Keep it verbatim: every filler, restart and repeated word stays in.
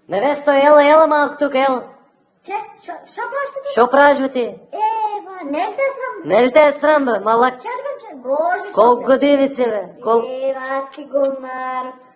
Невесто, ела, ела малко тук, ела. Че, шо, шо плащате тук? Шо правиш, бе ти? Ева, не ли те е срам? Не ли те е срам, бе, малак? Чакам, че, боже, Колко години си, бе? Колко? Ева, ти гумар.